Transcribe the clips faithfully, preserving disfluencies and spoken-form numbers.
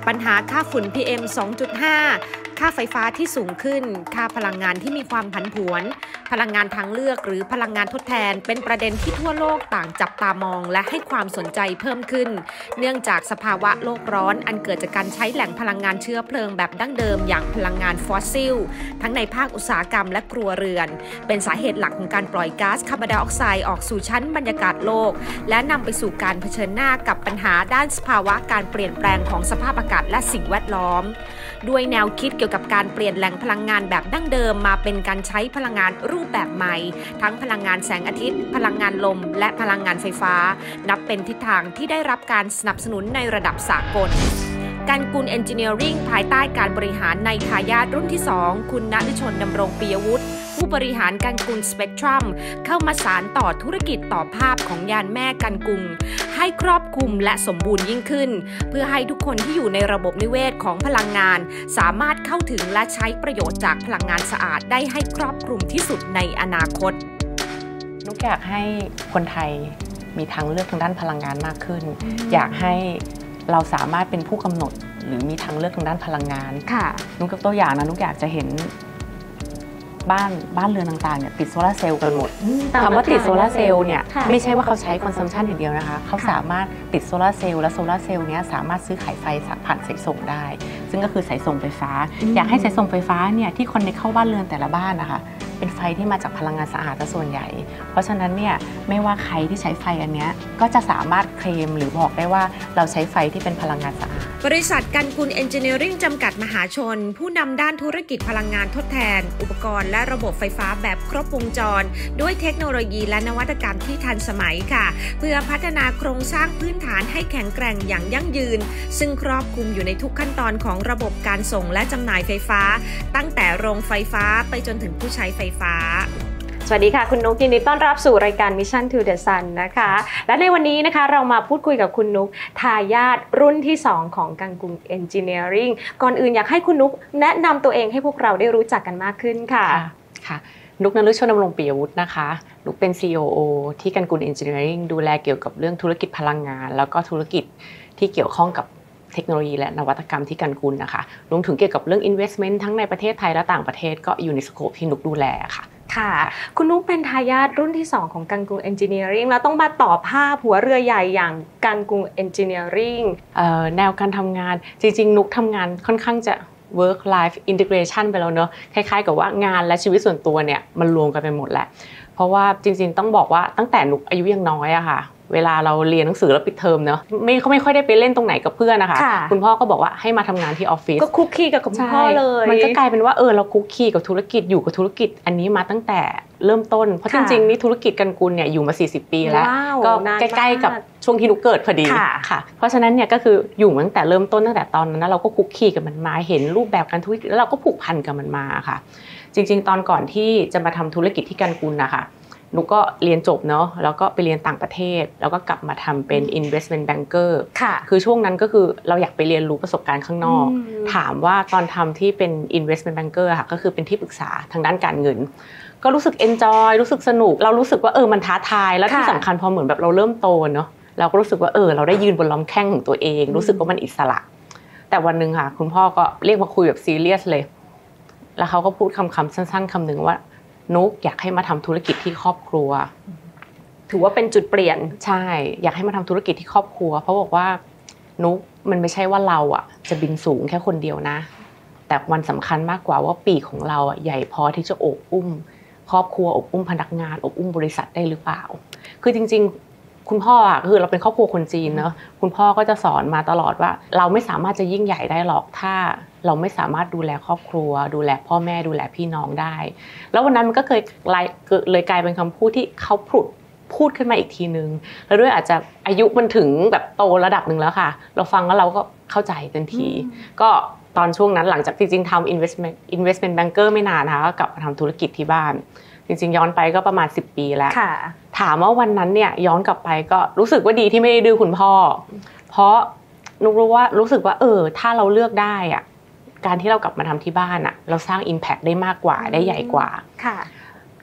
ปัญหาค่าฝุ่น พี เอ็ม สองจุดห้า ค่าไฟฟ้าที่สูงขึ้นค่าพลังงานที่มีความผันผวนพลังงานทางเลือกหรือพลังงานทดแทนเป็นประเด็นที่ทั่วโลกต่างจับตามองและให้ความสนใจเพิ่มขึ้นเนื่องจากสภาวะโลกร้อนอันเกิดจากการใช้แหล่งพลังงานเชื้อเพลิงแบบดั้งเดิมอย่างพลังงานฟอสซิลทั้งในภาคอุตสาหกรรมและครัวเรือนเป็นสาเหตุหลักของการปล่อยก๊าซคาร์บอนไดออกไซด์ออกสู่ชั้นบรรยากาศโลกและนำไปสู่การเผชิญหน้ากับปัญหาด้านสภาวะการเปลี่ยนแปลงของสภาพอากาศและสิ่งแวดล้อมด้วยแนวคิดเกี่ยวกับการเปลี่ยนแหล่งพลังงานแบบดั้งเดิมมาเป็นการใช้พลังงานรูปแบบใหม่ทั้งพลังงานแสงอาทิตย์พลังงานลมและพลังงานไฟฟ้านับเป็นทิศทางที่ได้รับการสนับสนุนในระดับสากลการกุลเอนจิเนียริ่งภายใต้การบริหารในทายาทรุ่นที่สองคุณณฤชนดำรงปิยวุฒิผู้บริหารการกุลสเปกตรัมเข้ามาสานต่อธุรกิจต่อภาพของยานแม่การกุลให้ครอบคลุมและสมบูรณ์ยิ่งขึ้นเพื่อให้ทุกคนที่อยู่ในระบบนิเวศของพลังงานสามารถเข้าถึงและใช้ประโยชน์จากพลังงานสะอาดได้ให้ครอบคลุมที่สุดในอนาคตนุกอยากให้คนไทยมีทางเลือกทางด้านพลังงานมากขึ้น อยากให้เราสามารถเป็นผู้กำหนดหรือมีทางเลือกทางด้านพลังงานนุกยกตัวอย่างนะนุกอยากจะเห็นบ้านบ้านเรือนต่างๆเนี่ยติดโซลาร์เซลล์กันหมดคำว่าติดโซลาร์เซลล์เนี่ยไม่ใช่ว่าเขาใช้คอนซัมชันอย่างเดียวนะคะเขาสามารถติดโซลาร์เซลล์และโซลาร์เซลล์เนี้ยสามารถซื้อขายไฟผ่านสายส่งได้ซึ่งก็คือสายส่งไฟฟ้าอยากให้สายส่งไฟฟ้าเนี่ยที่คอนเนคเข้าบ้านเรือนแต่ละบ้านนะคะเป็นไฟที่มาจากพลังงานสะอาดซะส่วนใหญ่เพราะฉะนั้นเนี่ยไม่ว่าใครที่ใช้ไฟอันเนี้ยก็จะสามารถเคลมหรือบอกได้ว่าเราใช้ไฟที่เป็นพลังงานสะอาดบริษัทกันกุลเอนจิเนียริ่งจำกัดมหาชนผู้นำด้านธุรกิจพลังงานทดแทนอุปกรณ์และระบบไฟฟ้าแบบครบวงจรด้วยเทคโนโลยีและนวัตกรรมที่ทันสมัยค่ะเพื่อพัฒนาโครงสร้างพื้นฐานให้แข็งแกร่งอย่างยั่งยืนซึ่งครอบคลุมอยู่ในทุกขั้นตอนของระบบการส่งและจำหน่ายไฟฟ้าตั้งแต่โรงไฟฟ้าไปจนถึงผู้ใช้ไฟฟ้าสวัสดีค่ะคุณนุ๊กยินดีต้อนรับสู่รายการ Mission to the Sun นะคะและในวันนี้นะคะเรามาพูดคุยกับคุณนุ๊กทายาทรุ่นที่สองของกังกุล Engineering ก่อนอื่นอยากให้คุณนุ๊กแนะนำตัวเองให้พวกเราได้รู้จักกันมากขึ้นค่ะค่ะนุ๊กณฤชนดำรงปิยวุฒินะคะนุ๊กเป็น ซี อี โอ ที่กังกุล Engineering ดูแลเกี่ยวกับเรื่องธุรกิจพลังงานแล้วก็ธุรกิจที่เกี่ยวข้องกับเทคโนโลยีและนวัตกรรมที่กันกุลนะคะรวมถึงเกี่ยวกับเรื่อง investment ทั้งในประเทศไทยและต่างประเทศก็อยู่ในสโคปที่นุ๊กดูแลค่ะค่ะคุณนุ๊กเป็นทายาทรุ่นที่สองของกังกุล Engineering แล้วต้องมาต่อภาพหัวเรือใหญ่อย่างกังกุล Engineering เอ่อแนวการทำงานจริงๆนุ๊กทำงานค่อนข้างจะ work life integration ไปแล้วเนอะคล้ายๆกับว่างานและชีวิตส่วนตัวเนี่ยมันรวมกันไปหมดแหละเพราะว่าจริงๆต้องบอกว่าตั้งแต่นุ๊กอายุยังน้อยอะค่ะเวลาเราเรียนหนังสือแล้วปิดเทอมเนอะไม่เขาไม่ค่อยได้ไปเล่นตรงไหนกับเพื่อนนะคะคุณพ่อก็บอกว่าให้มาทำงานที่ออฟฟิศก็คุกคีกับคุณพ่อเลยมันก็กลายเป็นว่าเออเราคุกคีกับธุรกิจอยู่กับธุรกิจอันนี้มาตั้งแต่เริ่มต้นเพราะจริงๆนี่ธุรกิจกันกุลเนี่ยอยู่มาสี่สิบปีแล้วก็ใกล้ๆกับช่วงที่นุกเกิดพอดีค่ะเพราะฉะนั้นเนี่ยก็คืออยู่ตั้งแต่เริ่มต้นตั้งแต่ตอนนั้นเราก็คุกคีกับมันมาเห็นรูปแบบการธุรกิจแล้วเราก็ผูกพันกับมันมาค่ะจริงๆตอนก่อนที่จะมาทำธุรกิจที่กันกุลนะคะนุกก็เรียนจบเนาะแล้วก็ไปเรียนต่างประเทศแล้วก็กลับมาทำเป็น investment banker ค่ะคือช่วงนั้นก็คือเราอยากไปเรียนรู้ประสบการณ์ข้างนอกถามว่าตอนทำที่เป็น investment banker ค่ะก็คือเป็นที่ปรึกษาทางด้านการเงินก็รู้สึก enjoy รู้สึกสนุกเรารู้สึกว่าเออมันท้าทายแล้วที่สำคัญพอเหมือนแบบเราเริ่มโตเนาะเราก็รู้สึกว่าเออเราได้ยืนบนลำแข้งของตัวเองรู้สึกว่ามันอิสระแต่วันนึงค่ะคุณพ่อก็เรียกมาคุยแบบซีเรียสเลยแล้วเขาก็พูดคำคำสั้นๆคำนึงว่านุกอยากให้มาทำธุรกิจที่ครอบครัวถือว่าเป็นจุดเปลี่ยนใช่อยากให้มาทำธุรกิจที่ครอบครัวเพราะบอกว่านุกมันไม่ใช่ว่าเราอ่ะจะบินสูงแค่คนเดียวนะแต่มันสำคัญมากกว่าว่าปีกของเราอ่ะใหญ่พอที่จะโอบอุ้มครอบครัวอบอุ้มพนักงานอบอุ้มบริษัทได้หรือเปล่าคือจริงๆคุณพ่ออ่ะคือเราเป็นครอบครัวคนจีนเนอะคุณพ่อก็จะสอนมาตลอดว่าเราไม่สามารถจะยิ่งใหญ่ได้หรอกถ้าเราไม่สามารถดูแลครอบครัวดูแลพ่อแม่ดูแลพี่น้องได้แล้ววันนั้นมันก็เคยเลยกลายเป็นคำพูดที่เขาผุดพูดขึ้นมาอีกทีนึงแล้วด้วยอาจจะอายุมันถึงแบบโตระดับหนึ่งแล้วค่ะเราฟังแล้วเราก็เข้าใจทันทีก็ตอนช่วงนั้นหลังจากจริงๆทำ investment investment banker ไม่นานนะคะก็กลับมาทำธุรกิจที่บ้านจริงๆย้อนไปก็ประมาณสิบปีแล้วถามว่าวันนั้นเนี่ยย้อนกลับไปก็รู้สึกว่าดีที่ไม่ได้ดื้อคุณพ่อเพราะนุกรู้ว่ารู้สึกว่าเออถ้าเราเลือกได้อ่ะการที่เรากลับมาทำที่บ้านอ่ะเราสร้าง impact ได้มากกว่าได้ใหญ่กว่า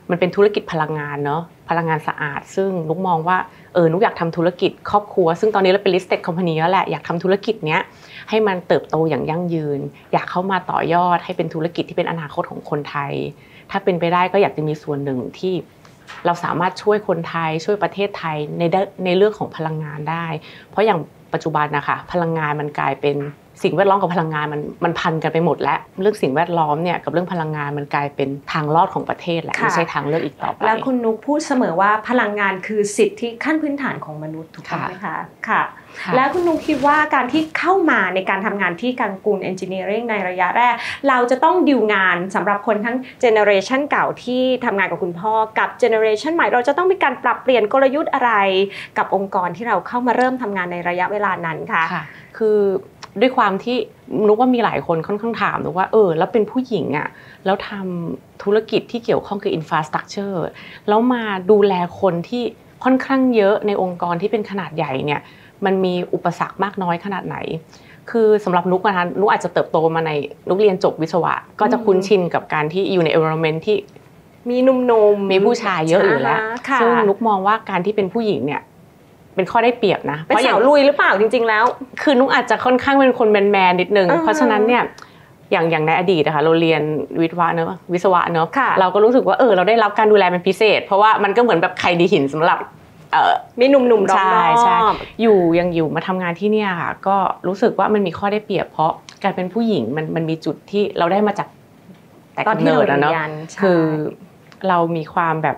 มันเป็นธุรกิจพลังงานเนาะพลังงานสะอาดซึ่งนุกมองว่าเออนุกอยากทำธุรกิจครอบครัวซึ่งตอนนี้เราเป็น listed company แล้วแหละอยากทำธุรกิจเนี้ยให้มันเติบโตอย่างยั่งยืนอยากเข้ามาต่อยอดให้เป็นธุรกิจที่เป็นอนาคตของคนไทยถ้าเป็นไปได้ก็อยากจะมีส่วนหนึ่งที่เราสามารถช่วยคนไทยช่วยประเทศไทยในในเรื่องของพลังงานได้เพราะอย่างปัจจุบันนะคะพลังงานมันกลายเป็นสิ่งแวดล้อมกับพลังงานมันมันพันกันไปหมดแล้วเรื่องสิ่งแวดล้อมเนี่ยกับเรื่องพลังงานมันกลายเป็นทางรอดของประเทศแหละไม่ใช่ทางเลือกอีกต่อไปแล้วคุณนุกพูดเสมอว่าพลังงานคือสิทธิขั้นพื้นฐานของมนุษย์ถูกไหมคะค่ะแล้วคุณนุกคิดว่าการที่เข้ามาในการทำงานที่กังกูลเอนจิเนียริ่งในระยะแรกเราจะต้องดิวงานสำหรับคนทั้งเจเนอเรชันเก่าที่ทำงานกับคุณพ่อกับเจเนอเรชันใหม่เราจะต้องมีการปรับเปลี่ยนกลยุทธ์อะไรกับองค์กรที่เราเข้ามาเริ่มทำงานในระยะเวลานั้นคะคือด้วยความที่นุกว่ามีหลายคนค่อนข้างถามนุกว่าเออแล้วเป็นผู้หญิงอ่ะแล้วทำธุรกิจที่เกี่ยวข้องกับอินฟราสตรัคเจอร์แล้วมาดูแลคนที่ค่อนข้างเยอะในองค์กรที่เป็นขนาดใหญ่เนี่ยมันมีอุปสรรคมากน้อยขนาดไหนคือสำหรับนุกนะคะนุกอาจจะเติบโตมาในนุกเรียนจบวิศวะก็จะคุ้นชินกับการที่อยู่ใน environment ที่มีหนุ่มๆมีผู้ชายเยอะอยู่แล้วซึ่งนุกมองว่าการที่เป็นผู้หญิงเนี่ยเป็นข้อได้เปรียบนะเพราะอย่างลุยหรือเปล่าจริงๆแล้วคือนุกอาจจะค่อนข้างเป็นคนแมนๆนิดนึงเพราะฉะนั้นเนี่ยอย่างอย่างในอดีตนะคะเราเรียนวิศวะเนอะวิศวะเนอะเราก็รู้สึกว่าเออเราได้รับการดูแลเป็นพิเศษเพราะว่ามันก็เหมือนแบบไข่ดีหินสำหรับเอ่อมีหนุ่มๆรอบๆอยู่ยังอยู่มาทำงานที่เนี่ยค่ะก็รู้สึกว่ามันมีข้อได้เปรียบเพราะการเป็นผู้หญิงมันมันมีจุดที่เราได้มาจากแต่กำเนิดเนาะคือเรามีความแบบ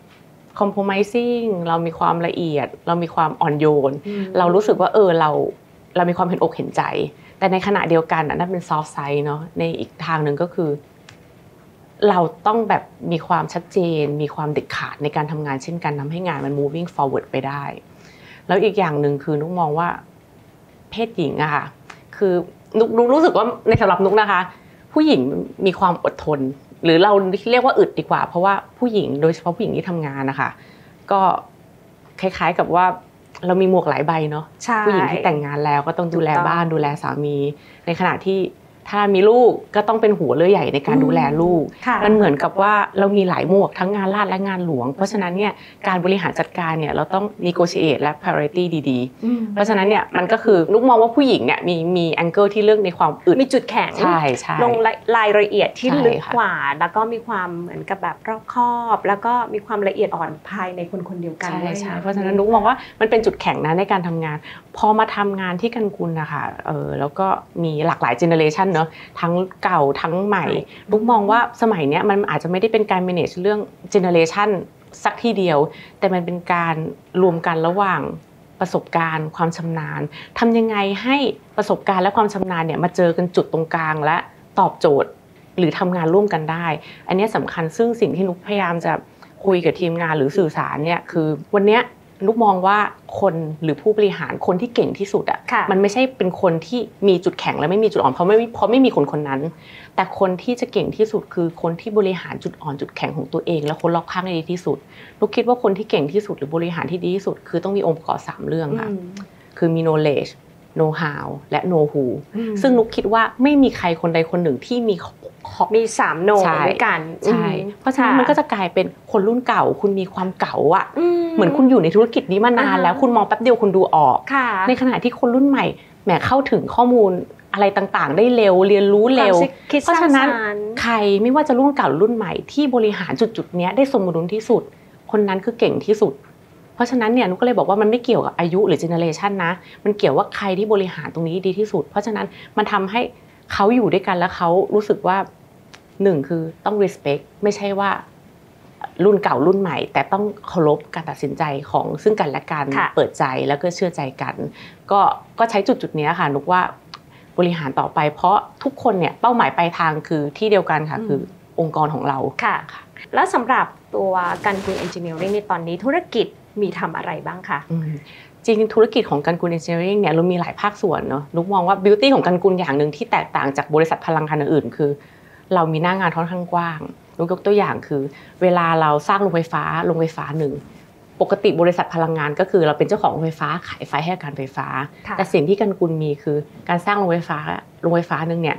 compromising เรามีความละเอียดเรามีความอ่อนโยนเรารู้สึกว่าเออเราเรามีความเห็นอกเห็นใจแต่ในขณะเดียวกันนั่นเป็น soft side เนาะในอีกทางนึงก็คือเราต้องแบบมีความชัดเจนมีความเด็ดขาดในการทำงานเช่นกันทำให้งานมัน moving forward ไปได้แล้วอีกอย่างนึงคือนุกมองว่าเพศหญิงอะค่ะคือนุกนุกรู้สึกว่าในสำหรับนุกนะคะผู้หญิงมีความอดทนหรือเราเรียกว่าอึดดีกว่าเพราะว่าผู้หญิงโดยเฉพาะผู้หญิงที่ทำงานนะคะก็คล้ายๆกับว่าเรามีหมวกหลายใบเนาะผู้หญิงที่แต่งงานแล้วก็ต้องดูแลบ้านดูแลสามีในขณะที่ถ้ามีลูกก็ต้องเป็นหัวเรือใหญ่ในการดูแลลูกมันเหมือนกับว่าเรามีหลายหมวกทั้งงานราชและงานหลวงเพราะฉะนั้นเนี่ยการบริหารจัดการเนี่ยเราต้อง negotiate และ priority ดีๆเพราะฉะนั้นเนี่ยมันก็คือลูกมองว่าผู้หญิงเนี่ยมีมี angle ที่เรื่องในความอึดมีจุดแข็งใช่ใช่ลงรายละเอียดที่ลึกกว่าแล้วก็มีความเหมือนกับแบบรอบคอบแล้วก็มีความละเอียดอ่อนภายในคนคนเดียวกันด้วยใช่เพราะฉะนั้นลูกมองว่ามันเป็นจุดแข็งนะในการทำงานพอมาทำงานที่กันกุลนะคะเออแล้วก็มีหลากหลาย generation เนาะทั้งเก่าทั้งใหม่ลูกมองว่าสมัยนี้มันอาจจะไม่ได้เป็นการ manage เรื่อง generation สักทีเดียวแต่มันเป็นการรวมกันระหว่างประสบการณ์ความชำนาญทำยังไงให้ประสบการณ์และความชำนาญเนี่ยมาเจอกันจุดตรงกลางและตอบโจทย์หรือทำงานร่วมกันได้อันนี้สำคัญซึ่งสิ่งที่นุกพยายามจะคุยกับทีมงานหรือสื่อสารเนี่ยคือวันนี้นุกมองว่าคนหรือผู้บริหารคนที่เก่งที่สุดอ่ะมันไม่ใช่เป็นคนที่มีจุดแข็งและไม่มีจุดอ่อนเพราะไม่เพราะไม่มีคนคนนั้นแต่คนที่จะเก่งที่สุดคือคนที่บริหารจุดอ่อนจุดแข็งของตัวเองและคนรอบข้างได้ดีที่สุดนุกคิดว่าคนที่เก่งที่สุดหรือบริหารที่ดีที่สุดคือต้องมีองค์ประกอบสามเรื่องค่ะคือมี knowledge know how และ know who ซึ่งนุกคิดว่าไม่มีใครคนใดคนหนึ่งที่มีมีสามโนด้วยกันใช่เพราะฉะนั้นมันก็จะกลายเป็นคนรุ่นเก่าคุณมีความเก่าอ่ะเหมือนคุณอยู่ในธุรกิจนี้มานานแล้วคุณมองแป๊บเดียวคุณดูออกในขณะที่คนรุ่นใหม่แหมเข้าถึงข้อมูลอะไรต่างๆได้เร็วเรียนรู้เร็วเพราะฉะนั้นใครไม่ว่าจะรุ่นเก่ารุ่นใหม่ที่บริหารจุดๆนี้ได้สมดุลที่สุดคนนั้นคือเก่งที่สุดเพราะฉะนั้นเนี่ยนุกก็เลยบอกว่ามันไม่เกี่ยวกับอายุหรือเจเนอเรชันนะมันเกี่ยวว่าใครที่บริหารตรงนี้ดีที่สุดเพราะฉะนั้นมันทำให้เขาอยู่ด้วยกันแล้วเขารู้สึกว่าหนึ่งคือต้อง respect ไม่ใช่ว่ารุ่นเก่ารุ่นใหม่แต่ต้องเคารพการตัดสินใจของซึ่งกันและกันเปิดใจแล้วก็เชื่อใจกันก็ก็ใช้จุดจุดนี้ค่ะนุกว่าบริหารต่อไปเพราะทุกคนเนี่ยเป้าหมายปลายทางคือที่เดียวกันค่ะคือองค์กรของเราค่ะแล้วสำหรับตัวกันกุล Engineering ในตอนนี้ธุรกิจมีทำอะไรบ้างคะจริงๆธุรกิจของกันกุล Engineering เนี่ยเรามีหลายภาคส่วนเนาะนุกมองว่า beauty ของกันกุลอย่างนึงที่แตกต่างจากบริษัทพลังงานอื่นๆคือเรามีหน้างานค่อนข้างกว้างยกตัวอย่างคือเวลาเราสร้างโรงไฟฟ้าโรงไฟฟ้าหนึ่งปกติบริษัทพลังงานก็คือเราเป็นเจ้าของโรงไฟฟ้าขายไฟให้การไฟฟ้าแต่สิ่งที่กันกุลมีคือการสร้างโรงไฟฟ้าโรงไฟฟ้านึงเนี่ย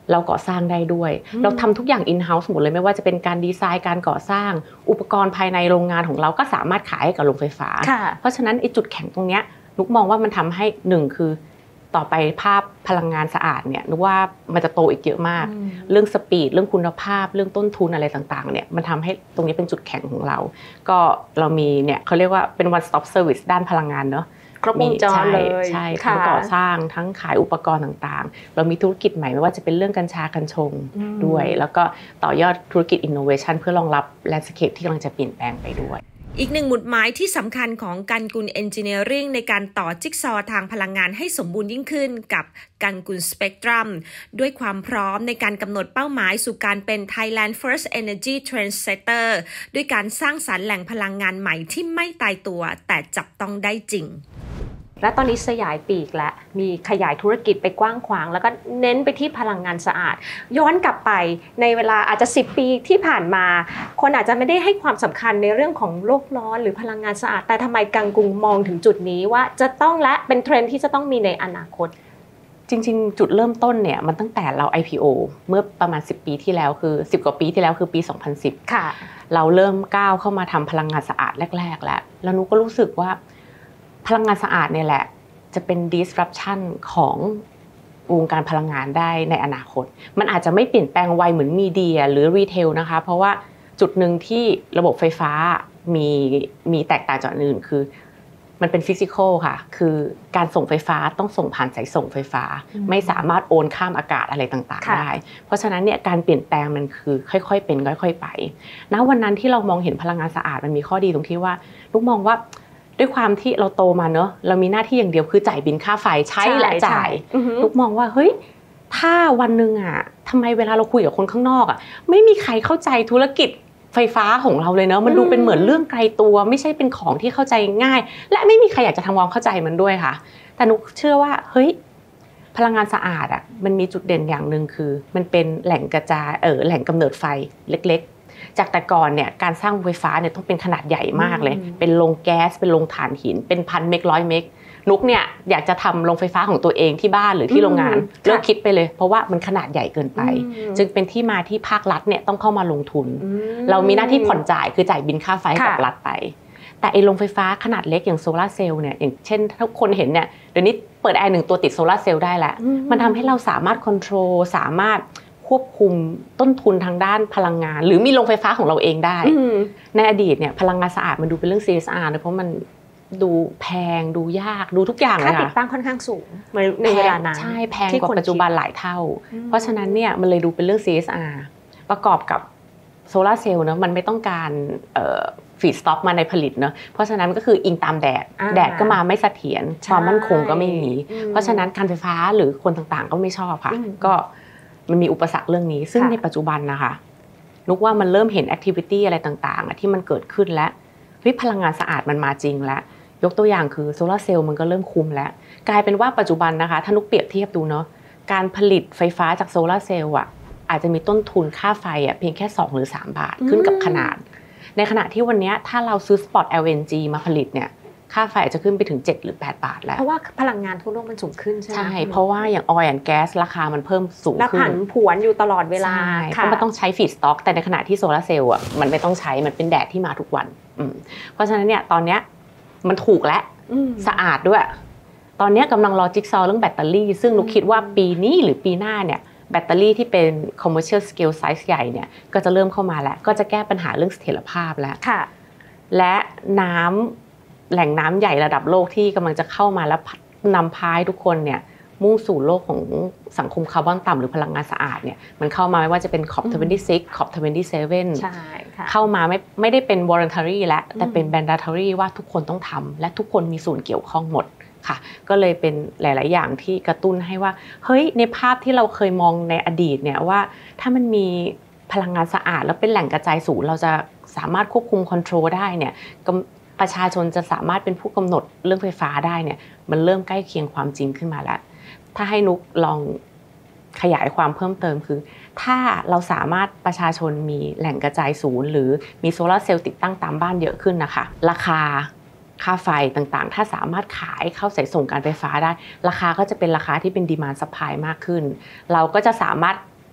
เราก่อสร้างได้ด้วยเราทำทุกอย่าง in house หมดเลยไม่ว่าจะเป็นการดีไซน์การก่อสร้างอุปกรณ์ภายในโรงงานของเราก็สามารถขายให้กับโรงไฟฟ้าเพราะฉะนั้นไอ้จุดแข็งตรงเนี้ยนุกมองว่ามันทำให้หนึ่งคือต่อไปภาพพลังงานสะอาดเนี่ยนุกว่ามันจะโตอีกเยอะมากเรื่องสปีดเรื่องคุณภาพเรื่องต้นทุนอะไรต่างๆเนี่ยมันทำให้ตรงนี้เป็นจุดแข็งของเราก็เรามีเนี่ยเขาเรียกว่าเป็น one stop service ด้านพลังงานเนาะครบวงจรเลยใช่ทั้งก่อสร้างทั้งขายอุปกรณ์ต่างๆเรามีธุรกิจใหม่ไม่ว่าจะเป็นเรื่องกัญชากัญชงด้วยแล้วก็ต่อยอดธุรกิจ innovation เพื่อรองรับ landscape ที่กำลังจะเปลี่ยนแปลงไปด้วยอีกหนึ่งหมุดหมายที่สำคัญของกันกุล Engineering ในการต่อจิ๊กซอว์ทางพลังงานให้สมบูรณ์ยิ่งขึ้นกับกันกุล Spectrum ด้วยความพร้อมในการกำหนดเป้าหมายสู่การเป็น Thailand First Energy Trendsetter ด้วยการสร้างสรรค์แหล่งพลังงานใหม่ที่ไม่ตายตัวแต่จับต้องได้จริงและตอนนี้สยายปีกและมีขยายธุรกิจไปกว้างขวางแล้วก็เน้นไปที่พลังงานสะอาดย้อนกลับไปในเวลาอาจจะสิบปีที่ผ่านมาคนอาจจะไม่ได้ให้ความสำคัญในเรื่องของโลกร้อนหรือพลังงานสะอาดแต่ทำไมกังกุงมองถึงจุดนี้ว่าจะต้องและเป็นเทรนด์ที่จะต้องมีในอนาคตจริงๆจุดเริ่มต้นเนี่ยมันตั้งแต่เรา ไอ พี โอ เมื่อประมาณสิบปีที่แล้วคือสิบกว่าปีที่แล้วคือปีสองพันสิบค่ะเราเริ่มก้าวเข้ามาทำพลังงานสะอาดแรกๆแล้วแล้วนุก็รู้สึกว่าพลังงานสะอาดเนี่ยแหละจะเป็น disruption ของวงการพลังงานได้ในอนาคตมันอาจจะไม่เปลี่ยนแปลงไวเหมือนมีเดียหรือรีเทลนะคะเพราะว่าจุดหนึ่งที่ระบบไฟฟ้ามีมีแตกต่างจากอื่นคือมันเป็นฟิสิกอลค่ะคือการส่งไฟฟ้าต้องส่งผ่านสายส่งไฟฟ้าไม่สามารถโอนข้ามอากาศอะไรต่างๆได้เพราะฉะนั้นเนี่ยการเปลี่ยนแปลงมันคือค่อยๆเป็นค่อยๆไปณวันนั้นที่เรามองเห็นพลังงานสะอาดมันมีข้อดีตรงที่ว่าลูกมองว่าด้วยความที่เราโตมาเนอะเรามีหน้าที่อย่างเดียวคือจ่ายบิลค่าไฟใช้และจ่ายลูกมองว่าเฮ้ยถ้าวันนึงอ่ะทำไมเวลาเราคุยกับคนข้างนอกอ่ะไม่มีใครเข้าใจธุรกิจไฟฟ้าของเราเลยเนอะมันดูเป็นเหมือนเรื่องไกลตัวไม่ใช่เป็นของที่เข้าใจง่ายและไม่มีใครอยากจะทำความเข้าใจมันด้วยค่ะแต่นุกเชื่อว่าเฮ้ยพลังงานสะอาดอ่ะมันมีจุดเด่นอย่างนึงคือมันเป็นแหล่งกระจายเออแหล่งกำเนิดไฟเล็กจากแต่ก่อนเนี่ยการสร้างไฟฟ้าเนี่ยต้องเป็นขนาดใหญ่มากเลยเป็นโรงแก๊สเป็นโรงถ่านหินเป็นพันเมกร้อยเมกนุกเนี่ยอยากจะทำโรงไฟฟ้าของตัวเองที่บ้านหรือที่โรงงานเลิกคิดไปเลยเพราะว่ามันขนาดใหญ่เกินไปจึงเป็นที่มาที่ภาครัฐเนี่ยต้องเข้ามาลงทุนเรามีหน้าที่ผ่อนจ่ายคือจ่ายบิลค่าไฟให้กับรัฐไปแต่ไอ้โรงไฟฟ้าขนาดเล็กอย่างโซลาร์เซลล์เนี่ยอย่างเช่นทุกคนเห็นเนี่ยเดี๋ยวนี้เปิดแอร์หนึ่งตัวติดโซลาร์เซลล์ได้แล้วมันทำให้เราสามารถควบคุมสามารถควบคุมต้นทุนทางด้านพลังงานหรือมีโรงไฟฟ้าของเราเองได้ในอดีตเนี่ยพลังงานสะอาดมันดูเป็นเรื่อง ซี เอส อาร์ นะเพราะมันดูแพงดูยากดูทุกอย่างเลยค่ะค่าติดตั้งค่อนข้างสูงในเวลานั้นใช่แพงกว่าปัจจุบันหลายเท่าเพราะฉะนั้นเนี่ยมันเลยดูเป็นเรื่อง ซี เอส อาร์ ประกอบกับโซลาร์เซลล์เนาะมันไม่ต้องการฟีดสต็อกมาในผลิตเนาะเพราะฉะนั้นก็คืออิงตามแดดแดดก็มาไม่เสถียรความมั่นคงก็ไม่มีเพราะฉะนั้นการไฟฟ้าหรือคนต่างๆก็ไม่ชอบค่ะก็มันมีอุปสรรคเรื่องนี้ซึ่งในปัจจุบันนะคะนุกว่ามันเริ่มเห็นแอคทิวิตี้อะไรต่างๆที่มันเกิดขึ้นแล้วเฮ้ยพลังงานสะอาดมันมาจริงแล้วยกตัวอย่างคือโซลาร์เซลล์มันก็เริ่มคุ้มแล้วกลายเป็นว่าปัจจุบันนะคะถ้านุกเปรียบเทียบดูเนาะการผลิตไฟฟ้าจากโซลาร์เซลล์อ่ะอาจจะมีต้นทุนค่าไฟอ่ะเพียงแค่สองหรือสามบาทขึ้นกับขนาดในขณะที่วันนี้ถ้าเราซื้อสปอต แอล เอ็น จี มาผลิตเนี่ยค่าไฟจะขึ้นไปถึงเจ็ดหรือแปดบาทแล้วเพราะว่าพลังงานทั่วโลกมันสูงขึ้นใช่ไหมใช่เพราะว่าอย่าง Oil and Gas ราคามันเพิ่มสูงขึ้นและผันผวนอยู่ตลอดเวลาเพราะมันต้องใช้ฟีดสต็อกแต่ในขณะที่โซลาร์เซลล์อ่ะมันไม่ต้องใช้มันเป็นแดดที่มาทุกวันเพราะฉะนั้นเนี่ยตอนเนี้ยมันถูกและสะอาดด้วยตอนนี้กำลังรอจิ๊กซอว์เรื่องแบตเตอรี่ซึ่งนุกคิดว่าปีนี้หรือปีหน้าเนี่ยแบตเตอรี่ที่เป็น commercial scale size ใหญ่เนี่ยก็จะเริ่มเข้ามาแล้วก็จะแก้ปัญหาเรื่องเสถียรภาพแล้วและน้ำแหล่งน้ำใหญ่ระดับโลกที่กำลังจะเข้ามาแล้วนำพาทุกคนเนี่ยมุ่งสู่โลกของสังคมคาร์บอนต่ำหรือพลังงานสะอาดเนี่ยมันเข้ามาไม่ว่าจะเป็น ซี โอ พี ยี่สิบหก ซี โอ พี ยี่สิบเจ็ดใช่ค่ะเข้ามาไม่ไม่ได้เป็น voluntary แล้วแต่เป็น mandatory ว่าทุกคนต้องทำและทุกคนมีส่วนเกี่ยวข้องหมดค่ะก็เลยเป็นหลายๆอย่างที่กระตุ้นให้ว่าเฮ้ยในภาพที่เราเคยมองในอดีตเนี่ยว่าถ้ามันมีพลังงานสะอาดแล้วเป็นแหล่งกระจายสูงเราจะสามารถควบคุมคอนโทรลได้เนี่ยประชาชนจะสามารถเป็นผู้กำหนดเรื่องไฟฟ้าได้เนี่ยมันเริ่มใกล้เคียงความจริงขึ้นมาแล้วถ้าให้นุกลองขยายความเพิ่มเติมคือถ้าเราสามารถประชาชนมีแหล่งกระจายศูนย์หรือมีโซลาร์เซลล์ติดตั้งตามบ้านเยอะขึ้นนะคะราคาค่าไฟต่างๆถ้าสามารถขายเข้าสายส่งการไฟฟ้าได้ราคาก็จะเป็นราคาที่เป็นดีมานด์ซัพพลายมากขึ้นเราก็จะสามารถ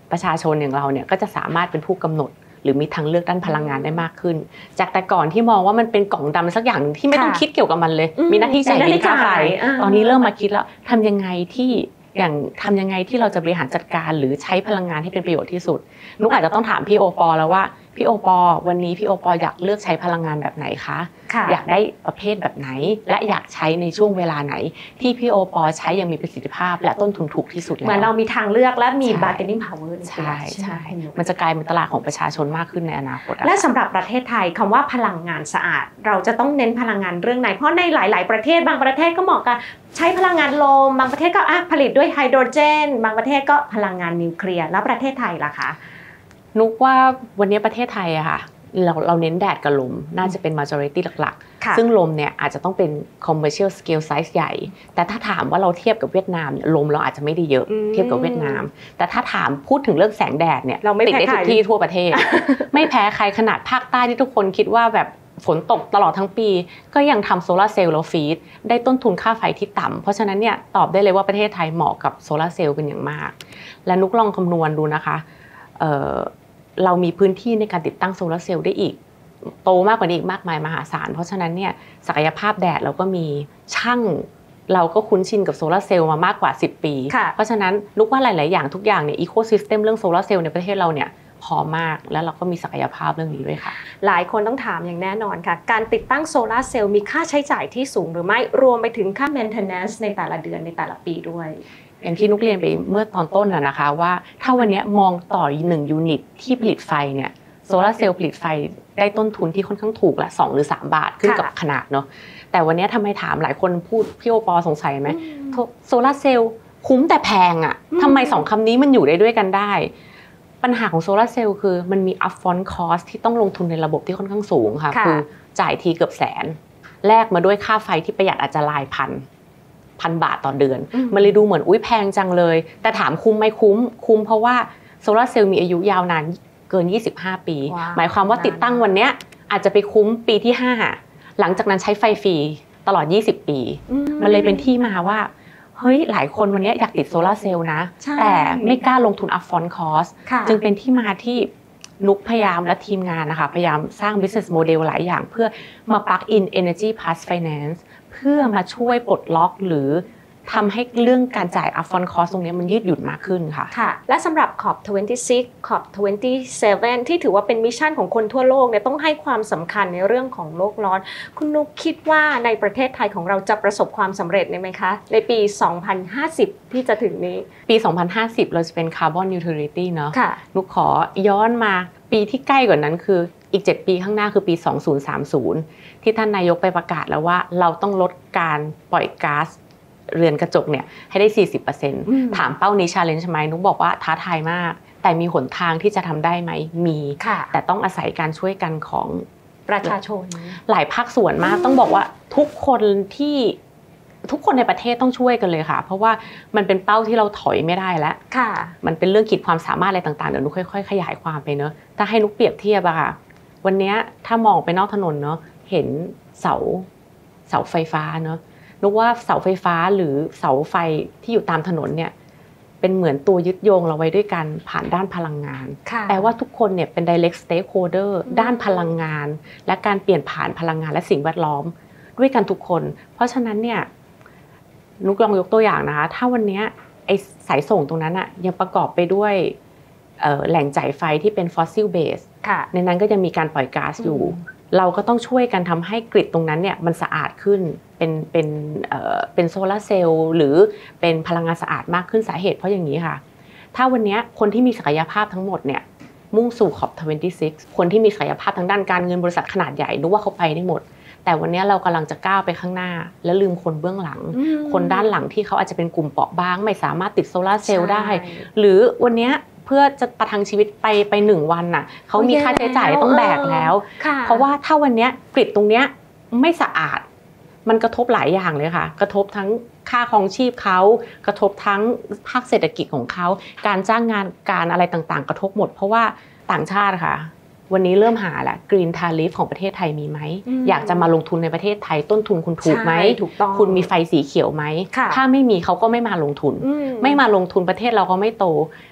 ประชาชนอย่างเราเนี่ยก็จะสามารถเป็นผู้กำหนดหรือมีทางเลือกด้านพลังงานได้มากขึ้นจากแต่ก่อนที่มองว่ามันเป็นกล่องดำสักอย่างนึงที่ไม่ต้องคิดเกี่ยวกับมันเลยมีหน้าที่จ่ายบิลค่าไฟตอนนี้เริ่มมาคิดแล้วทำยังไงที่อย่างทำยังไงที่เราจะบริหารจัดการหรือใช้พลังงานให้เป็นประโยชน์ที่สุดนุกอาจจะต้องถามพี่โอปอแล้วว่าพี่โอปอวันนี้พี่โอปออยากเลือกใช้พลังงานแบบไหนคะอยากได้ประเภทแบบไหนและอยากใช้ในช่วงเวลาไหนที่พี่โอปอใช้อย่างมีประสิทธิภาพและต้นทุนถูกที่สุดแล้วเหมือนเรามีทางเลือกและมี bargaining power ใช่ใช่มันจะกลายเป็นตลาดของประชาชนมากขึ้นในอนาคตและสำหรับประเทศไทยคำว่าพลังงานสะอาดเราจะต้องเน้นพลังงานเรื่องไหนเพราะในหลายๆประเทศบางประเทศก็เหมาะกับใช้พลังงานลมบางประเทศก็ผลิตด้วยไฮโดรเจนบางประเทศก็พลังงานนิวเคลียร์แล้วประเทศไทยล่ะคะนุกว่าวันนี้ประเทศไทยอะค่ะเราเราเน้นแดดกับลมน่าจะเป็น majority หลักๆซึ่งลมเนี่ยอาจจะต้องเป็น commercial scale size ใหญ่แต่ถ้าถามว่าเราเทียบกับเวียดนามลมเราอาจจะไม่ได้เยอะเทียบกับเวียดนามแต่ถ้าถามพูดถึงเรื่องแสงแดดเนี่ยติดได้ทุกที่ทั่วประเทศ ไม่แพ้ใครขนาดภาคใต้ที่ทุกคนคิดว่าแบบฝนตกตลอดทั้งปีก็ยังทำโซลาร์เซลล์แล้วฟีดได้ต้นทุนค่าไฟที่ต่ำเพราะฉะนั้นเนี่ยตอบได้เลยว่าประเทศไทยเหมาะกับโซลาร์เซลล์เป็นอย่างมากและนุกลองคำนวณดูนะคะเอ่อเรามีพื้นที่ในการติดตั้งโซลาร์เซลล์ได้อีกโตมากกว่านี้อีกมากมายมหาศาลเพราะฉะนั้นเนี่ยศักยภาพแดดเราก็มีช่างเราก็คุ้นชินกับโซลาร์เซลล์มามากกว่าสิบปีเพราะฉะนั้นนุกว่าหลายๆอย่างทุกอย่างเนี่ยอีโคซิสเต็มเรื่องโซลาร์เซลล์ในประเทศเราเนี่ยพอมากแล้วเราก็มีศักยภาพเรื่องนี้ด้วยค่ะหลายคนต้องถามอย่างแน่นอนค่ะการติดตั้งโซลาร์เซลล์มีค่าใช้จ่ายที่สูงหรือไม่รวมไปถึงค่า maintenance ในแต่ละเดือนในแต่ละปีด้วยอย่างที่นุกเรียนไปเมื่อตอนต้นน่ะนะคะว่าถ้าวันนี้มองต่อหนึ่งยูนิตที่ผลิตไฟเนี่ยโซลาร์เซลล์ผลิตไฟได้ต้นทุนที่ค่อนข้างถูกละสองหรือสามบาทขึ้นกับขนาดเนาะแต่วันนี้ทำไมถามหลายคนพูดพี่โอปอสงสัยไหมโซลาร์เซลล์คุ้มแต่แพงอ่ะทำไมสองคำนี้มันอยู่ได้ด้วยกันได้ปัญหาของโซลาร์เซลล์คือมันมี upfront cost ที่ต้องลงทุนในระบบที่ค่อนข้างสูงค่ะคือจ่ายทีเกือบแสนแลกมาด้วยค่าไฟที่ประหยัดอาจจะรายพันพันบาทต่อเดือนมันเลยดูเหมือนอุ้ยแพงจังเลยแต่ถามคุ้มไหมคุ้มคุ้มเพราะว่าโซลาร์เซลล์มีอายุยาวนานเกินยี่สิบห้าปีหมายความว่าติดตั้งวันนี้อาจจะไปคุ้มปีที่ห้าหลังจากนั้นใช้ไฟฟรีตลอดยี่สิบปีมันเลยเป็นที่มาว่าเฮ้ยหลายคนวันนี้อยากติดโซลาร์เซลล์นะแต่ไม่กล้าลงทุน upfront cost จึงเป็นที่มาที่นุกพยายามและทีมงานนะคะพยายามสร้าง business model หลายอย่างเพื่อมา plug in energy plus finance เพื่อมาช่วยปลดล็อกหรือทำให้เรื่องการจ่าย upfront cost ตรงนี้มันยืดหยุ่นมากขึ้นค่ะค่ะและสำหรับ ซี โอ พี ยี่สิบหก ซี โอ พี ยี่สิบเจ็ด ที่ถือว่าเป็นมิชชั่นของคนทั่วโลกเนี่ยต้องให้ความสำคัญในเรื่องของโลกร้อนคุณนุกคิดว่าในประเทศไทยของเราจะประสบความสำเร็จไหมคะในปี สองพันห้าสิบ ที่จะถึงนี้ปี สองพันห้าสิบ เราจะเป็น carbon neutrality เนาะนุกขอย้อนมาปีที่ใกล้กว่านั้นคืออีกเจ็ดปีข้างหน้าคือปีสองพันสามสิบที่ท่านนายกไปประกาศแล้วว่าเราต้องลดการปล่อยก๊าซเรือนกระจกเนี่ยให้ได้ สี่สิบเปอร์เซ็นต์ ถามเป้านี้ challenge ไหมนุกบอกว่าท้าทายมากแต่มีหนทางที่จะทำได้ไหมมีแต่ต้องอาศัยการช่วยกันของประชาชนหลายภาคส่วนมากต้องบอกว่าทุกคนที่ทุกคนในประเทศต้องช่วยกันเลยค่ะเพราะว่ามันเป็นเป้าที่เราถอยไม่ได้แล้วมันเป็นเรื่องขีดความสามารถอะไรต่างๆเดี๋ยวนุกค่อยๆขยายความไปเนอะถ้าให้นุกเปรียบเทียบอะค่ะวันนี้ถ้ามองไปนอกถนนเนอะเห็นเสาเสาไฟฟ้าเนอะนึกว่าเสาไฟฟ้าหรือเสาไฟที่อยู่ตามถนนเนี่ยเป็นเหมือนตัวยึดโยงเราไว้ด้วยกันผ่านด้านพลังงานแปลว่าทุกคนเนี่ยเป็น direct stakeholder ด้านพลังงานและการเปลี่ยนผ่านพลังงานและสิ่งแวดล้อมด้วยกันทุกคนเพราะฉะนั้นเนี่ยนุกลองยกตัวอย่างนะคะถ้าวันนี้ไอ้สายส่งตรงนั้นอะยังประกอบไปด้วยแหล่งจ่ายไฟที่เป็น fossil base ในนั้นก็จะมีการปล่อยก๊าซอยู่เราก็ต้องช่วยกันทำให้กริดตรงนั้นเนี่ยมันสะอาดขึ้นเป็นเป็นเอ่อเป็นโซลาร์เซลล์หรือเป็นพลังงานสะอาดมากขึ้นสาเหตุเพราะอย่างนี้ค่ะถ้าวันนี้คนที่มีศักยภาพทั้งหมดเนี่ยมุ่งสู่ ซี โอ พี ยี่สิบหก คนที่มีศักยภาพทางด้านการเงินบริษัทขนาดใหญ่รู้ว่าเขาไปได้หมดแต่วันนี้เรากำลังจะก้าวไปข้างหน้าและลืมคนเบื้องหลังคนด้านหลังที่เขาอาจจะเป็นกลุ่มเปราะบางไม่สามารถติดโซลาร์เซลล์ได้หรือวันนี้เพื่อจะประทังชีวิตไปไปหนึ่งวันน่ะเขามีค่าใช้จ่ายต้องแบกแล้วเพราะว่าถ้าวันนี้กริดตรงเนี้ยไม่สะอาดมันกระทบหลายอย่างเลยค่ะกระทบทั้งค่าครองชีพเขากระทบทั้งภาคเศรษฐกิจของเขาการจ้างงานการอะไรต่างๆกระทบหมดเพราะว่าต่างชาติค่ะวันนี้เริ่มหาแหละ Green Tariff ของประเทศไทยมีไหมอยากจะมาลงทุนในประเทศไทยต้นทุนคุณถูกไหมคุณมีไฟสีเขียวไหมถ้าไม่มีเขาก็ไม่มาลงทุนไม่มาลงทุนประเทศเราก็ไม่โต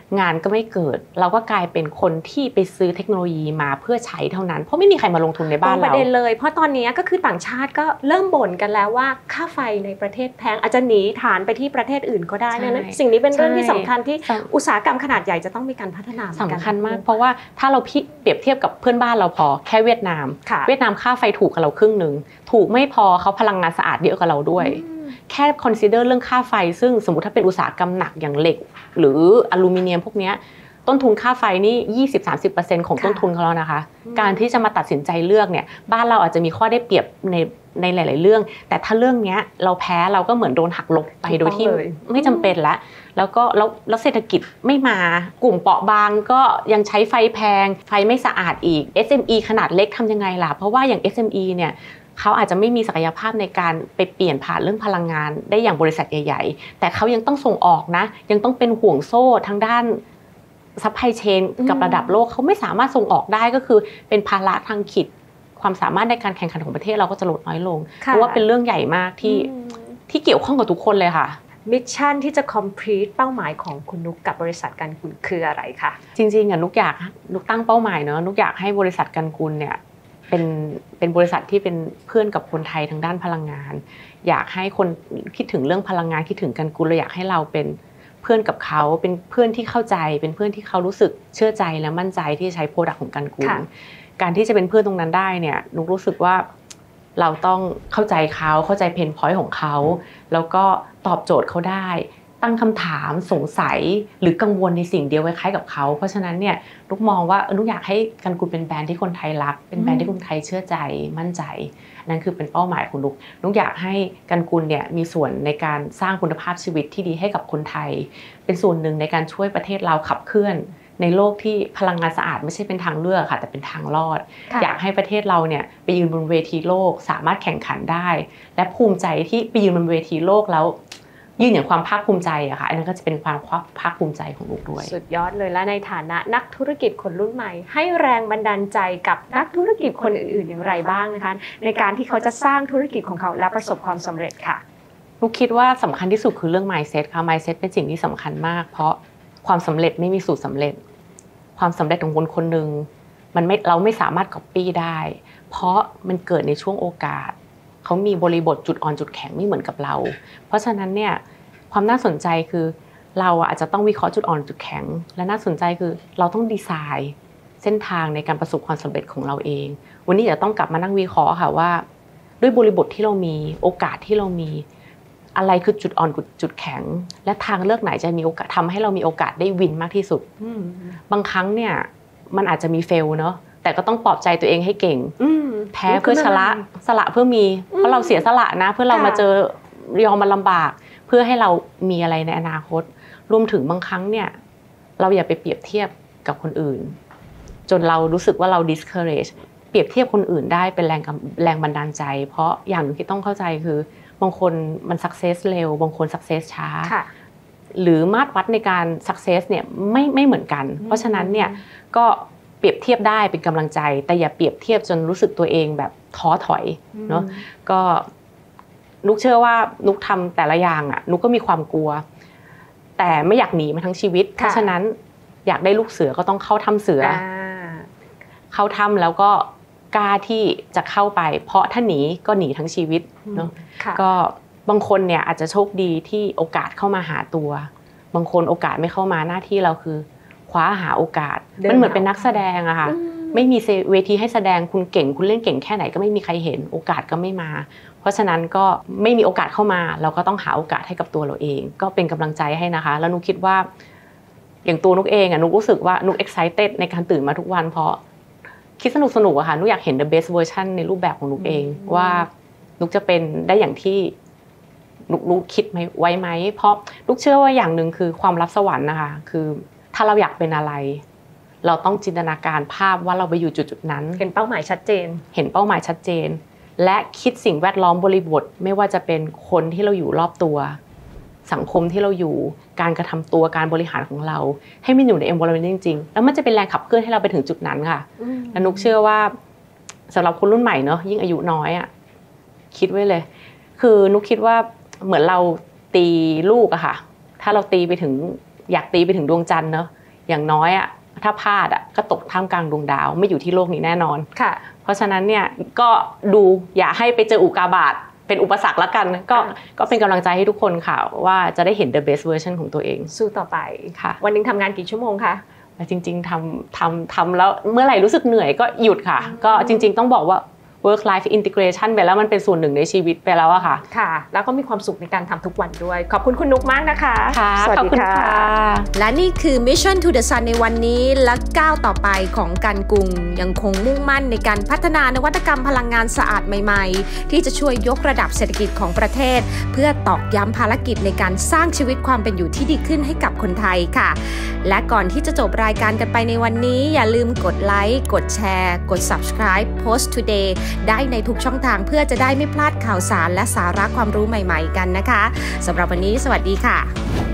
งานก็ไม่เกิดเราก็กลายเป็นคนที่ไปซื้อเทคโนโลยีมาเพื่อใช้เท่านั้นเพราะไม่มีใครมาลงทุนในบ้านเราประเด็นเลยเพราะตอนนี้ก็คือต่างชาติก็เริ่มบ่นกันแล้วว่าค่าไฟในประเทศแพงอาจจะหนีฐานไปที่ประเทศอื่นก็ได้นะสิ่งนี้เป็นเรื่องที่สำคัญที่อุตสาหกรรมขนาดใหญ่จะต้องมีการพัฒนาสำคัญมากเพราะว่าถ้าเราเปรียบเทียบกับเพื่อนบ้านเราพอแค่เวียดนามเวียดนามค่าไฟถูกกับเราครึ่งนึงถูกไม่พอเขาพลังงานสะอาดเยอะกว่าเราด้วยแค่ consider เรื่องค่าไฟซึ่งสมมุติถ้าเป็นอุตสาหกรรมหนักอย่างเหล็กหรืออลูมิเนียมพวกนี้ต้นทุนค่าไฟนี่ ยี่สิบถึงสามสิบเปอร์เซ็นต์ ของต้นทุนเขาแล้วนะคะการที่จะมาตัดสินใจเลือกเนี่ยบ้านเราอาจจะมีข้อได้เปรียบในในหลายๆเรื่องแต่ถ้าเรื่องนี้เราแพ้เราก็เหมือนโดนหักลบไปโดยที่ไม่จำเป็นแล้วแล้วก็แล้วเศรษฐกิจไม่มากลุ่มเปราะบางก็ยังใช้ไฟแพงไฟไม่สะอาดอีก เอส เอ็ม อี ขนาดเล็กทำยังไงล่ะเพราะว่าอย่าง เอส เอ็ม อี เนี่ยเขาอาจจะไม่มีศักยภาพในการไปเปลี่ยนผ่านเรื่องพลังงานได้อย่างบริษัทใหญ่ๆแต่เขายังต้องส่งออกนะยังต้องเป็นห่วงโซ่ทางด้านซัพพลายเชนกับระดับโลกเขาไม่สามารถส่งออกได้ก็คือเป็นภาระทางขีดความสามารถในการแข่งขันของประเทศเราก็จะลดน้อยลงเพราะว่าเป็นเรื่องใหญ่มากที่ที่เกี่ยวข้องกับทุกคนเลยค่ะมิชชั่นที่จะ complete เป้าหมายของคุณนุกกับบริษัทกันกุลคืออะไรคะจริงๆอ่ะนุกอยากนุกตั้งเป้าหมายเนอะนุกอยากให้บริษัทกันกุลเนี่ยเป็นเป็นบริษัทที่เป็นเพื่อนกับคนไทยทางด้านพลังงานอยากให้คนคิดถึงเรื่องพลังงานคิดถึงกันกุลเราอยากให้เราเป็นเพื่อนกับเขาเป็นเพื่อนที่เข้าใจเป็นเพื่อนที่เขารู้สึกเชื่อใจและมั่นใจที่จะใช้โปรดักต์ของกันกุลการที่จะเป็นเพื่อนตรงนั้นได้เนี่ยนุกรู้สึกว่าเราต้องเข้าใจเขาเข้าใจเพนพอยต์ของเขาแล้วก็ตอบโจทย์เขาได้ตั้งคำถามสงสัยหรือกังวลในสิ่งเดียวคล้ายๆกับเขาเพราะฉะนั้นเนี่ยนุกมองว่านุกอยากให้กันกุลเป็นแบรนด์ที่คนไทยรักเป็นแบรนด์ที่คนไทยเชื่อใจมั่นใจนั่นคือเป็นเป้าหมายของนุกนุกอยากให้กันกุลเนี่ยมีส่วนในการสร้างคุณภาพชีวิตที่ดีให้กับคนไทยเป็นส่วนหนึ่งในการช่วยประเทศเราขับเคลื่อนในโลกที่พลังงานสะอาดไม่ใช่เป็นทางเลือกค่ะแต่เป็นทางรอดอยากให้ประเทศเราเนี่ยไปยืนบนเวทีโลกสามารถแข่งขันได้และภูมิใจที่ไปยืนบนเวทีโลกแล้วยืนอย่างความภาคภูมิใจอะค่ะอันนั้นก็จะเป็นความภาคภูมิใจของลูกด้วยสุดยอดเลยและในฐานะนักธุรกิจคนรุ่นใหม่ให้แรงบันดาลใจกับนักธุรกิจคนอื่นๆอย่างไรบ้างนะคะในการที่เขาจะสร้างธุรกิจของเขาและประสบความสำเร็จค่ะลูกคิดว่าสำคัญที่สุดคือเรื่อง mindset ค่ะ mindset เป็นสิ่งที่สำคัญมากเพราะความสำเร็จไม่มีสูตรสำเร็จความสำเร็จของคนคนหนึ่งมันไม่เราไม่สามารถ copy ได้เพราะมันเกิดในช่วงโอกาสเขามีบริบทจุดอ่อนจุดแข็งไม่เหมือนกับเราเพราะฉะนั้นเนี่ยความน่าสนใจคือเราอาจจะต้องวิเคราะห์จุดอ่อนจุดแข็งและน่าสนใจคือเราต้องดีไซน์เส้นทางในการประสบความสำเร็จของเราเองวันนี้จะต้องกลับมานั่งวิเคราะห์ค่ะว่าด้วยบริบทที่เรามีโอกาสที่เรามีอะไรคือจุดอ่อนจุดแข็งและทางเลือกไหนจะมีโอกาสทำให้เรามีโอกาสได้วินมากที่สุดบางครั้งเนี่ยมันอาจจะมีเฟลเนาะแต่ก็ต้องปลอบใจตัวเองให้เก่งแพ้เพื่อชนะสละเพื่อมีเพราะเราเสียสละนะเพื่อเรามาเจอยอมมาลำบากเพื่อให้เรามีอะไรในอนาคตรวมถึงบางครั้งเนี่ยเราอย่าไปเปรียบเทียบกับคนอื่นจนเรารู้สึกว่าเรา discourage เปรียบเทียบคนอื่นได้เป็นแรงแรงบันดาลใจเพราะอย่างนึงที่ต้องเข้าใจคือบางคนมัน success เร็วบางคน success ช้าหรือมาตรวัดในการ success เนี่ยไม่ไม่เหมือนกันเพราะฉะนั้นเนี่ยก็เปรียบเทียบได้เป็นกำลังใจแต่อย่าเปรียบเทียบจนรู้สึกตัวเองแบบท้อถอยเนาะก็นุกเชื่อว่านุกทำแต่ละอย่างอ่ะนุกก็มีความกลัวแต่ไม่อยากหนีมาทั้งชีวิตเพราะฉะนั้นอยากได้ลูกเสือก็ต้องเข้าถ้ำเสือเข้าถ้ำแล้วก็กล้าที่จะเข้าไปเพราะถ้าหนีก็หนีทั้งชีวิตเนาะก็บางคนเนี่ยอาจจะโชคดีที่โอกาสเข้ามาหาตัวบางคนโอกาสไม่เข้ามาหน้าที่เราคือคว้าหาโอกาสมันเหมือนเป็นนักแสดงอะค่ะไม่มีเวทีให้แสดงคุณเก่งคุณเล่นเก่งแค่ไหนก็ไม่มีใครเห็นโอกาสก็ไม่มาเพราะฉะนั้นก็ไม่มีโอกาสเข้ามาเราก็ต้องหาโอกาสให้กับตัวเราเองก็เป็นกำลังใจให้นะคะแล้วนุกคิดว่าอย่างตัวนุกเองอะนุกรู้สึกว่านุก excited ในการตื่นมาทุกวันเพราะคิดสนุกสนุกอะค่ะนุกอยากเห็น the best version ในรูปแบบของนุกเองว่านุกจะเป็นได้อย่างที่นุกนุกคิดไหมไว้ไหมเพราะนุกเชื่อว่าอย่างหนึ่งคือความลับสวรรค์นะคะคือถ้าเราอยากเป็นอะไรเราต้องจินตนาการภาพว่าเราไปอยู่จุดๆนั้นเห็นเป้าหมายชัดเจนเห็นเป้าหมายชัดเจนและคิดสิ่งแวดล้อมบริบทไม่ว่าจะเป็นคนที่เราอยู่รอบตัวสังคมที่เราอยู่การกระทำตัวการบริหารของเราให้มันอยู่ใน environment จริงๆแล้วมันจะเป็นแรงขับเคลื่อนให้เราไปถึงจุดนั้นค่ะและนุกเชื่อว่าสำหรับคนรุ่นใหม่เนอะยิ่งอายุน้อยอ่ะคิดไว้เลยคือนุกคิดว่าเหมือนเราตีลูกอะค่ะถ้าเราตีไปถึงอยากตีไปถึงดวงจันทร์เนอะอย่างน้อยอ่ะถ้าพลาดอ่ะก็ตกท่ามกลางดวงดาวไม่อยู่ที่โลกนี้แน่นอนค่ะเพราะฉะนั้นเนี่ยก็ดูอย่าให้ไปเจออุกกาบาตเป็นอุปสรรคละกันก็ก็เป็นกำลังใจให้ทุกคนค่ะว่าจะได้เห็น the best version ของตัวเองสู้ต่อไปค่ะวันนึงทำงานกี่ชั่วโมงคะจริงๆทำทำทำแล้วเมื่อไหร่รู้สึกเหนื่อยก็หยุดค่ะก็จริงๆต้องบอกว่า work life integration ไปแล้วมันเป็นส่วนหนึ่งในชีวิตไปแล้วอะค่ะค่ะแล้วก็มีความสุขในการทำทุกวันด้วยขอบคุณคุณนุกมากนะคะค่ะสวัสดีค่ะและนี่คือ Mission to the Sun ในวันนี้และก้าวต่อไปของกันกุงยังคงมุ่งมั่นในการพัฒนานวัตกรรมพลังงานสะอาดใหม่ๆที่จะช่วยยกระดับเศรษฐกิจของประเทศเพื่อตอกย้ำภารกิจในการสร้างชีวิตความเป็นอยู่ที่ดีขึ้นให้กับคนไทยค่ะและก่อนที่จะจบรายการกันไปในวันนี้อย่าลืมกดไลค์กดแชร์กด Subscribe Post Today ได้ในทุกช่องทางเพื่อจะได้ไม่พลาดข่าวสารและสาระความรู้ใหม่ๆกันนะคะสำหรับวันนี้สวัสดีค่ะ